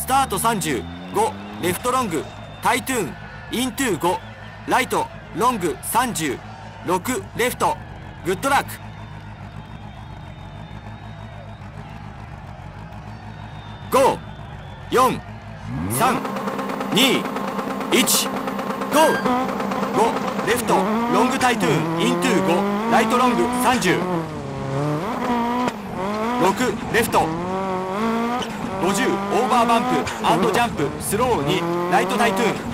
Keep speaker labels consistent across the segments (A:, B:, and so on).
A: スタート35、レフトロングタイトゥーンイントゥー5、ライトロング36、レフトグッドラック。5、4、3、2、1、ゴー。5、レフトロングタイトゥーンイントゥー5、ライトロング30、6、レフト50、オーバーバンプアンドジャンプスロー2、ライトタイトゥーン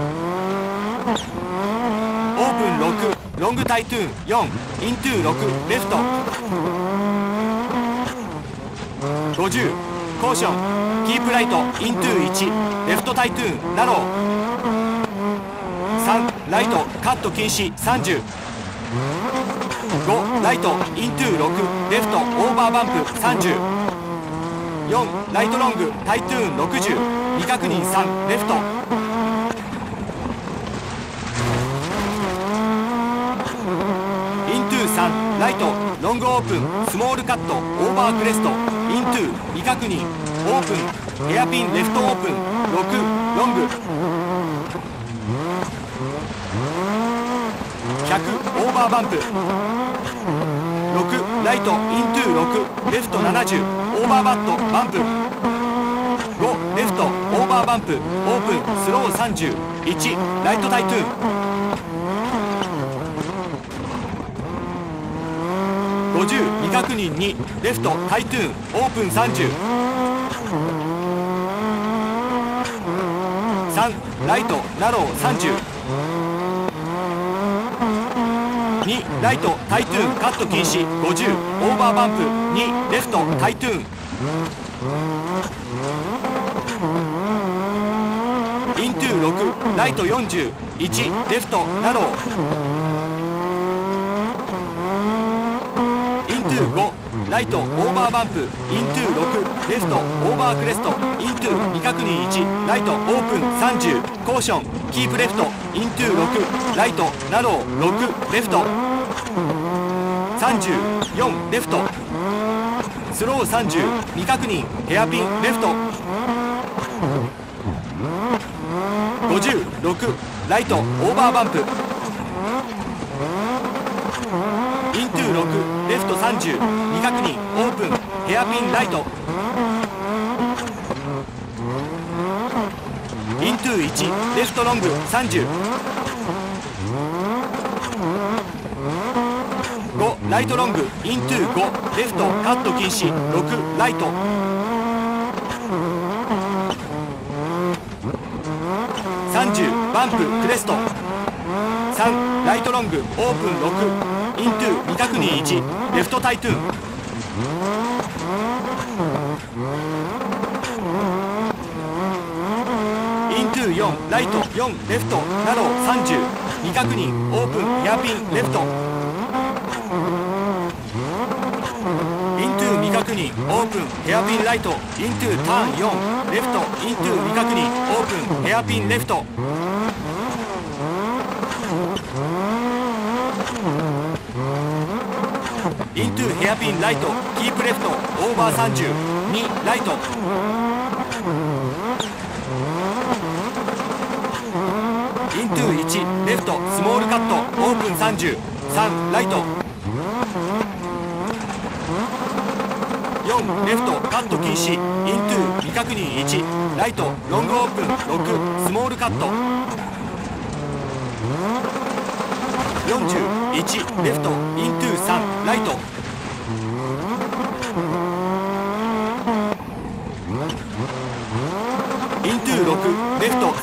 A: オープン6、ロングタイトゥーン4、イントゥー6、レフト50、コーションキープライトイントゥー1、レフトタイトゥーンナロー3、ライトカット禁止30、5、ライトイントゥー6、レフトオーバーバンプ30、4、ライトロングタイトゥーン60、未確認3、レフトイントゥー3、ライトロングオープンスモールカットオーバークレストイントゥー未確認オープンヘアピンレフトオープン6、ロング100、オーバーバンプ6、ライトイントゥー6、レフト70、オーバーバットバンプ5、レフトオーバーバンプオープンスロー30、1、ライトタイトゥーン50、未確認2、レフトタイトゥーンオープン30、3、ライトナロー30、2、ライトタイトゥーンカット禁止50、オーバーバンプ2、レフトタイトゥーンイントゥー6、ライト40、1、レフトナローイントゥー5、ライトオーバーバンプイントゥー6、レフトオーバークレストイントゥー未確認1、ライトオープン30、コーションキープレフトイントゥー6、ライトナロー6、レフト34、レフトスロー30、未確認ヘアピンレフト50、6、ライトオーバーバンプイントゥー6、レフト30、未確認オープンヘアピンライトイントゥー1、レフトロング30、5、ライトロングイントゥー5、レフトカット禁止6、ライト30、バンプクレスト3、ライトロングオープン6、イントゥー未確認1、レフトタイトゥーンイントゥー4、ライト4、レフトナロー30、未確認オープンヘアピンレフトイントゥー未確認オープンヘアピンライトイントゥーターン4、レフトイントゥー未確認オープンヘアピンレフトイントゥーヘアピンライトキープレフトオーバー30、2、ライトイントゥー1、レフトスモールカットオープン30、3、ライト4、レフトカット禁止イントゥー未確認1、ライトロングオープン6、スモールカット40、1、レフトイントゥー3、ライトイントゥー6、レフト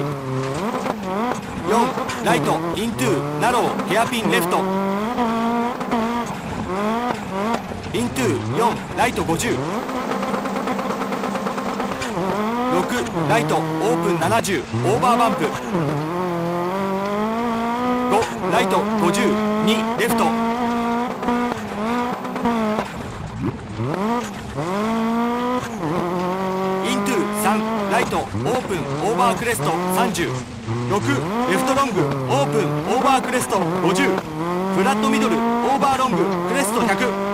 A: 30、4、ライトイントゥーナローヘアピンレフトイントゥー4、ライト50、6、ライトオープン70、オーバーバンプ5、ライト50、2、レフトイントゥー3、ライトオープンオーバークレスト30、6、レフトロングオープンオーバークレスト50、フラットミドルオーバーロングクレスト100、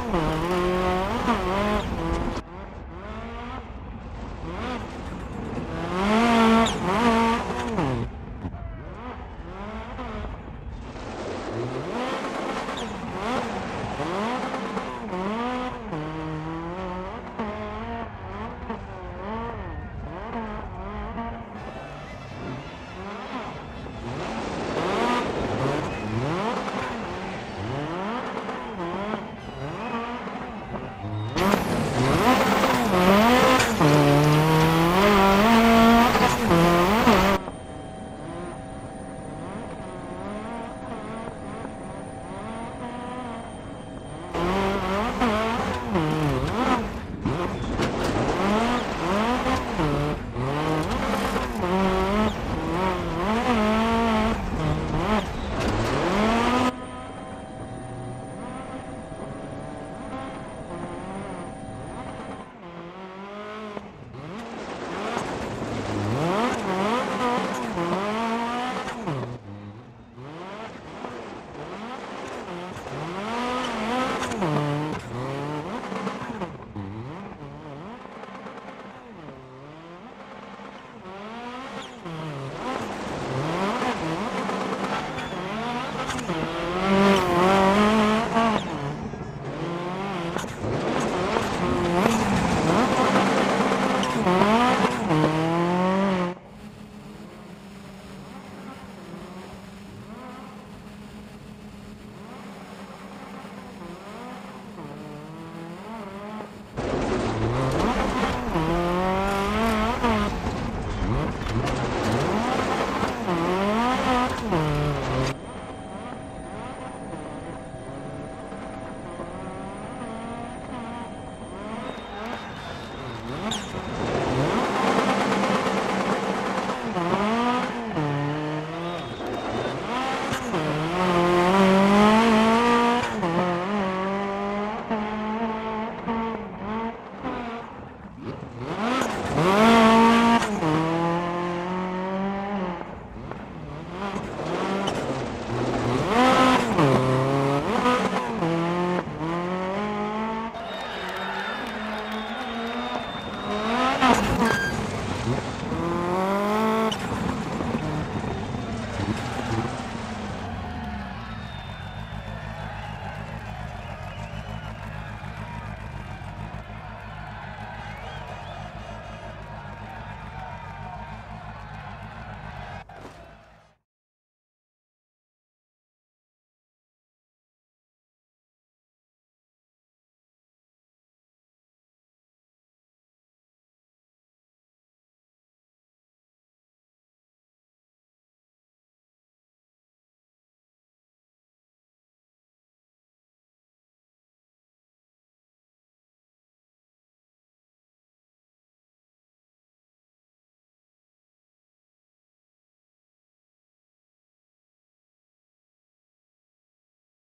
A: ー